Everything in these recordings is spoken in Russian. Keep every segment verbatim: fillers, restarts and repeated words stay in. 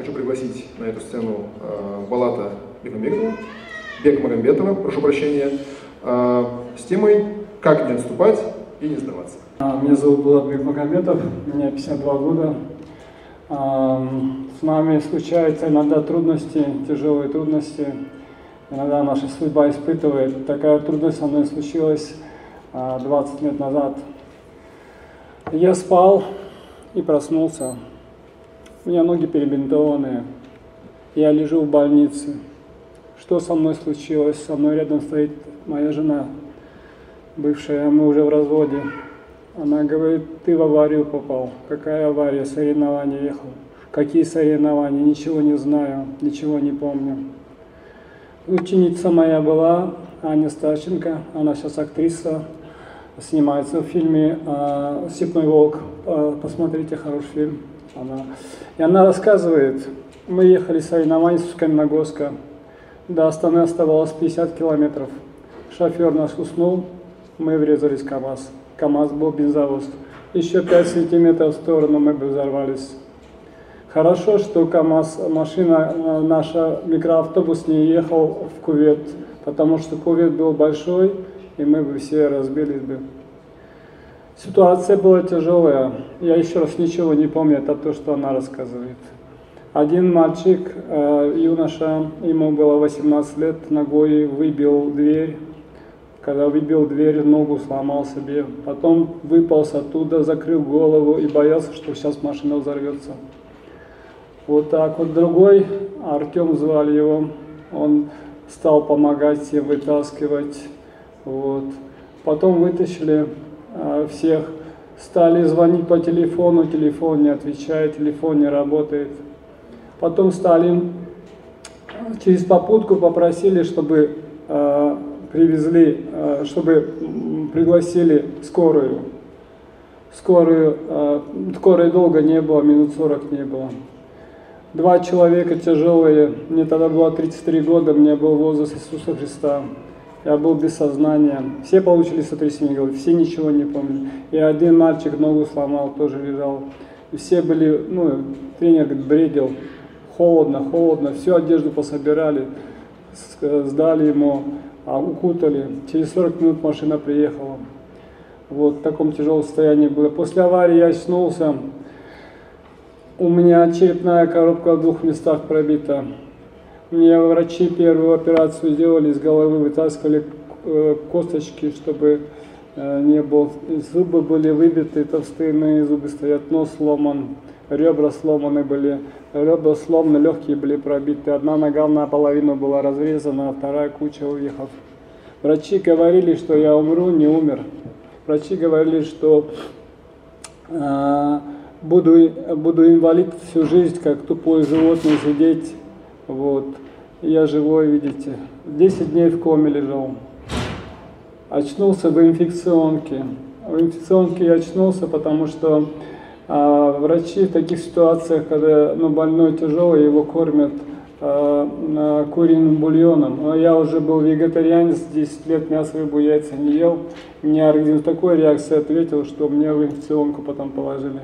хочу пригласить на эту сцену э, Балата Бекмамбетова, Бекмамбетова, прошу прощения, э, с темой «Как не отступать и не сдаваться». Меня зовут Балат Бекмамбетов, мне пятьдесят два года. С нами случаются иногда трудности, тяжелые трудности. Иногда наша судьба испытывает. Такая трудность со мной случилась двадцать лет назад. Я спал и проснулся. У меня ноги перебинтованные. Я лежу в больнице. Что со мной случилось? Со мной рядом стоит моя жена, бывшая, мы уже в разводе. Она говорит: ты в аварию попал. Какая авария? Соревнования ехал. Какие соревнования? Ничего не знаю, ничего не помню. Ученица моя была Аня Стащенко, она сейчас актриса, снимается в фильме «Степной волк». Посмотрите, хороший фильм. Она. И она рассказывает: мы ехали в соревнования с Каменногорска. До Астаны оставалось пятьдесят километров. Шофер наш уснул, мы врезались в КамАЗ. КамАЗ был бензовоз. Еще пять сантиметров в сторону мы бы взорвались. Хорошо, что КамАЗ, машина наша, микроавтобус не ехал в кювет, потому что кювет был большой, и мы бы все разбились бы. Ситуация была тяжелая. Я еще раз ничего не помню, это то, что она рассказывает. Один мальчик, юноша, ему было восемнадцать лет, ногой выбил дверь. Когда выбил дверь, ногу сломал себе. Потом выполз оттуда, закрыл голову и боялся, что сейчас машина взорвется. Вот так вот. Другой, Артем звали его, он стал помогать всем вытаскивать. Вот. Потом вытащили э, всех, стали звонить по телефону, телефон не отвечает, телефон не работает. Потом стали через попутку попросили, чтобы э, привезли, э, чтобы пригласили скорую. Скорую, э, скорой долго не было, минут сорок не было. Два человека тяжелые, мне тогда было тридцать три года, мне был возраст Иисуса Христа. Я был без сознания. Все получили сотрясение головы, все ничего не помнили. И один мальчик ногу сломал, тоже лежал. И все были, ну, тренер говорит, бредил. Холодно, холодно. Всю одежду пособирали, сдали ему, укутали. Через сорок минут машина приехала. Вот в таком тяжелом состоянии было. После аварии я очнулся. У меня черепная коробка в двух местах пробита. Мне врачи первую операцию сделали, из головы вытаскивали косточки, чтобы не было. Зубы были выбиты, толстые зубы стоят, нос сломан, ребра сломаны были, ребра сломаны, легкие были пробиты. Одна нога наполовину была разрезана, а вторая куча уехав. Врачи говорили, что я умру, не умер. Врачи говорили, что э, буду, буду инвалид всю жизнь, как тупое животное сидеть. Вот. Я живой, видите. десять дней в коме лежал. Очнулся в инфекционке. В инфекционке я очнулся, потому что а, врачи в таких ситуациях, когда ну, больной тяжелый, его кормят а, куриным бульоном. Но я уже был вегетарианец, десять лет мясо, рыбу, яйца не ел. Мне организм такой реакцией ответил, что мне в инфекционку потом положили.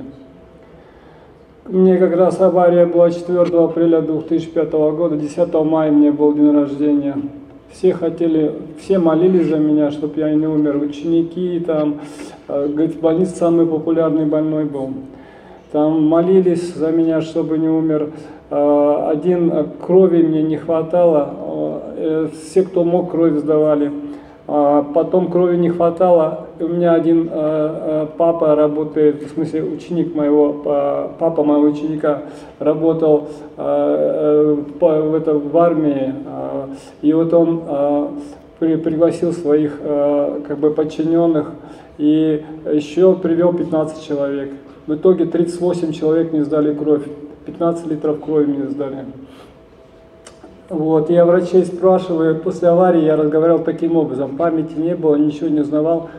Мне как раз авария была четвёртого апреля две тысячи пятого года, десятого мая мне был день рождения. Все хотели, все молились за меня, чтобы я не умер. Ученики, там, говорит, в больнице самый популярный больной был. Там молились за меня, чтобы не умер. Один, крови мне не хватало, все, кто мог, кровь сдавали. Потом крови не хватало. У меня один э, папа работает, в смысле ученик моего, папа моего ученика работал э, э, в, это, в армии. Э, и вот он э, при, пригласил своих э, как бы подчиненных и еще привел пятнадцать человек. В итоге тридцать восемь человек не сдали кровь, пятнадцать литров крови мне сдали. Вот, я врачей спрашиваю, после аварии я разговаривал таким образом, памяти не было, ничего не узнавал.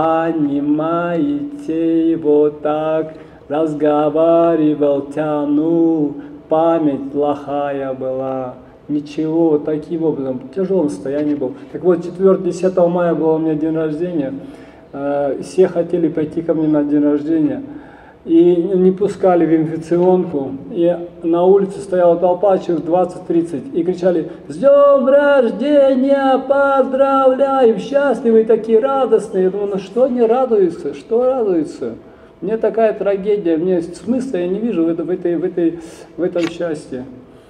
Понимаете, вот так разговаривал, тянул, память плохая была. Ничего, вот таким образом, в тяжелом состоянии был. Так вот, четвёртого-десятого мая был у меня день рождения, все хотели пойти ко мне на день рождения. И не пускали в инфекционку. И на улице стояла толпа, через двадцать-тридцать, и кричали: «С днем рождения! Поздравляем! Счастливые такие, радостные!» Я думаю, ну что они радуются? Что радуются? Мне такая трагедия, мне смысла я не вижу в, это, в, этой, в, этой, в этом счастье.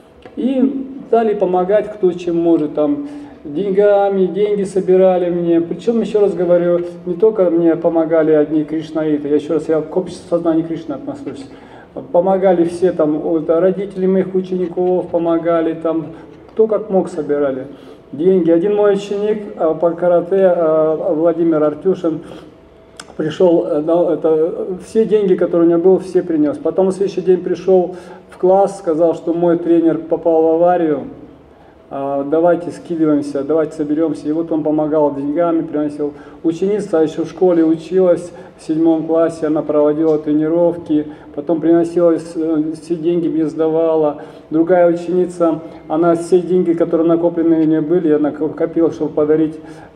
И стали помогать кто чем может, там, деньгами, деньги собирали мне. Причем, еще раз говорю, не только мне помогали одни кришнаиты, я еще раз, я к обществу сознания Кришны отношусь. Помогали все, там, вот, родители моих учеников помогали, там, кто как мог собирали деньги. Один мой ученик по карате, Владимир Артюшин, пришел, это, все деньги, которые у него было, все принес. Потом на следующий день пришел в класс, сказал, что мой тренер попал в аварию, давайте скидываемся, давайте соберемся. И вот он помогал деньгами, приносил. Ученица еще в школе училась, в седьмом классе, она проводила тренировки, потом приносила все деньги, мне сдавала. Другая ученица, она все деньги, которые накопленные у нее были, она копила, чтобы подарить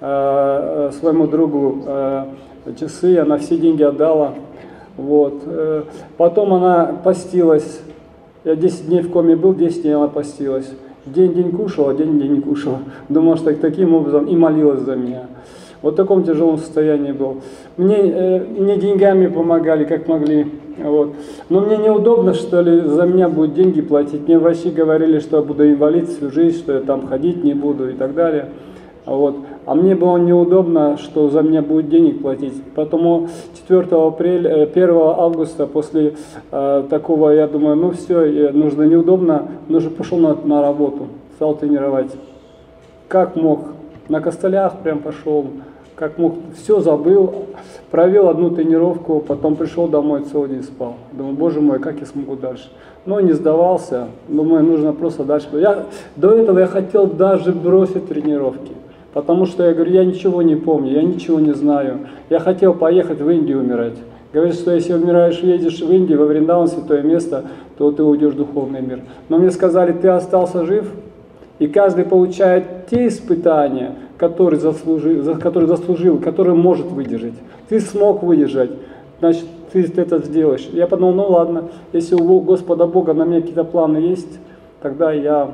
э, своему другу э, часы, она все деньги отдала. Вот. Потом она постилась. Я десять дней в коме был, десять дней она постилась. День-день кушала, день-день не кушала. Думала, что таким образом и молилась за меня. Вот в таком тяжелом состоянии был. Мне, э, мне деньгами помогали, как могли. Вот. Но мне неудобно, что ли, за меня будут деньги платить. Мне врачи говорили, что я буду инвалид всю жизнь, что я там ходить не буду и так далее. Вот. А мне было неудобно, что за меня будет денег платить. Поэтому четвёртого апреля, первого августа после э, такого, я думаю, ну все, нужно неудобно, нужно пошел на, на работу, стал тренировать. Как мог, на костылях прям пошел, как мог, все забыл, провел одну тренировку, потом пришел домой, целый день спал. Думаю, боже мой, как я смогу дальше? Но не сдавался, думаю, нужно просто дальше. Я, до этого я хотел даже бросить тренировки. Потому что я говорю, я ничего не помню, я ничего не знаю. Я хотел поехать в Индию умирать. Говорят, что если умираешь, едешь в Индию, во Вриндаван, святое место, то ты уйдешь в духовный мир. Но мне сказали, ты остался жив, и каждый получает те испытания, которые заслужил, которые заслужил, которые может выдержать. Ты смог выдержать, значит, ты это сделаешь. Я подумал, ну ладно, если у Господа Бога на меня какие-то планы есть, тогда я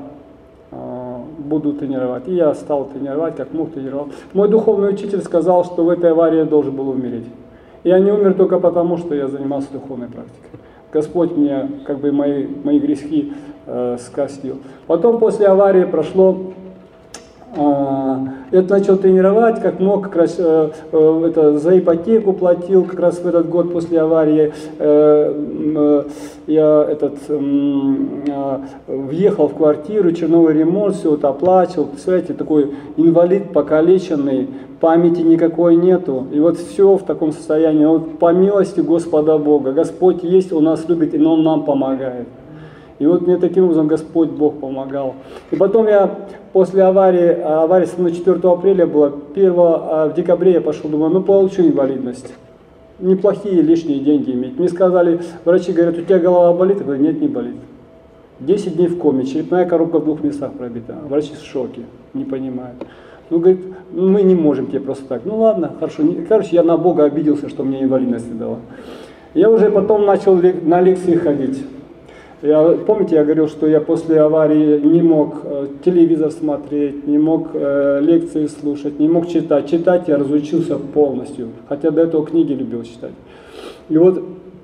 буду тренировать. И я стал тренировать, как мог тренировал. Мой духовный учитель сказал, что в этой аварии я должен был умереть. Я не умер только потому, что я занимался духовной практикой. Господь мне как бы мои, мои грехи э, скостил. Потом после аварии прошло, э, я начал тренировать, как мог, как раз э, э, это, за ипотеку платил, как раз в этот год после аварии э, э, я этот, э, э, въехал в квартиру, черновой ремонт, все это оплачивал. Представляете, такой инвалид покалеченный, памяти никакой нету. И вот все в таком состоянии. Вот по милости Господа Бога. Господь есть, Он нас любит, и Он нам помогает. И вот мне таким образом Господь Бог помогал. И потом я после аварии, авария со мной четвёртого апреля была, первого в декабре я пошел, думаю, ну получу инвалидность. Неплохие лишние деньги иметь. Мне сказали, врачи говорят, у тебя голова болит? Я говорю, нет, не болит. десять дней в коме, черепная коробка в двух местах пробита. Врачи в шоке, не понимают. Ну, говорит, мы не можем тебе просто так. Ну ладно, хорошо. Короче, я на Бога обиделся, что мне инвалидность дала. Я уже потом начал на лекции ходить. Я, помните, я говорил, что я после аварии не мог э, телевизор смотреть, не мог э, лекции слушать, не мог читать. Читать я разучился полностью, хотя до этого книги любил читать. И вот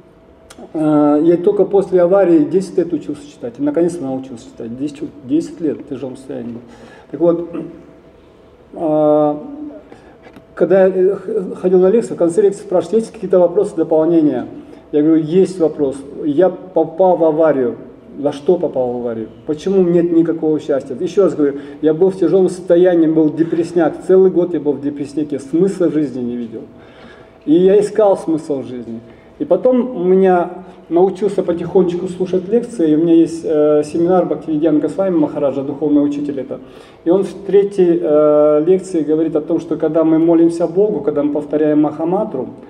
э, я только после аварии десять лет учился читать, и наконец-то научился читать. десять, десять лет в тяжелом состоянии был. Так вот, э, когда я ходил на лекции, в конце лекции спрашивают, есть какие-то вопросы, дополнения? Я говорю, есть вопрос. Я попал в аварию. За что попал в аварию? Почему нет никакого счастья? Еще раз говорю, я был в тяжелом состоянии, был депрессняк. Целый год я был в депрессняке, смысла в жизни не видел. И я искал смысл в жизни. И потом у меня научился потихонечку слушать лекции. И у меня есть э, семинар Бхактивидьяна Госвами Махараджа, духовный учитель это. И он в третьей э, лекции говорит о том, что когда мы молимся Богу, когда мы повторяем Махамантру,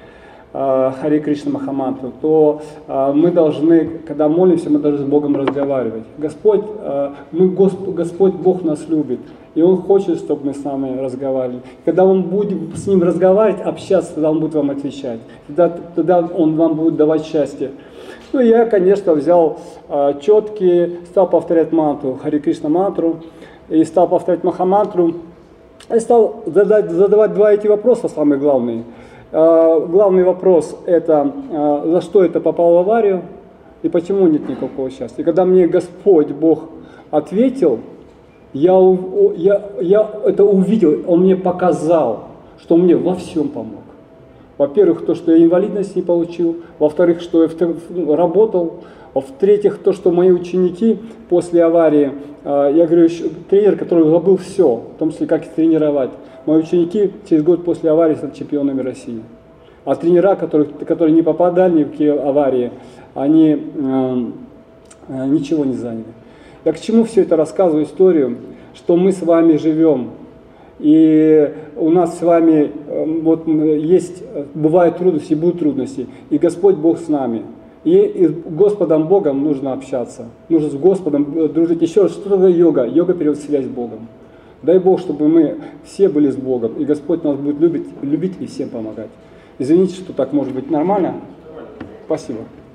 Харе Кришна Махамантру, то а, мы должны, когда молимся, мы должны с Богом разговаривать. Господь, а, мы, Госп, Господь Бог нас любит, и Он хочет, чтобы мы с вами разговаривали. Когда Он будет с Ним разговаривать, общаться, тогда Он будет вам отвечать. Тогда, тогда Он вам будет давать счастье. Ну, я, конечно, взял а, четкие, стал повторять мантру, Харе Кришна мантру, и стал повторять Махамантру, и стал задать, задавать два эти вопроса, самые главные. Главный вопрос – это за что это попал в аварию и почему нет никакого счастья. И когда мне Господь Бог ответил, я, я, я это увидел, Он мне показал, что Он мне во всем помог. Во-первых, то, что я инвалидность не получил, во-вторых, что я работал, в-третьих, то, что мои ученики после аварии, я говорю, тренер, который забыл все, в том числе как их тренировать, мои ученики через год после аварии стали чемпионами России. А тренера, которые, которые не попадали ни в какие аварии, они э, э, ничего не заняли. Я к чему все это рассказываю историю? Что мы с вами живем. И у нас с вами э, вот, есть, бывают трудности, будут трудности. И Господь Бог с нами. И, и с Господом Богом нужно общаться. Нужно с Господом дружить. Еще раз, что такое йога? Йога переводит связь с Богом. Дай Бог, чтобы мы все были с Богом, и Господь нас будет любить, любить и всем помогать. Извините, что так может быть нормально. Спасибо.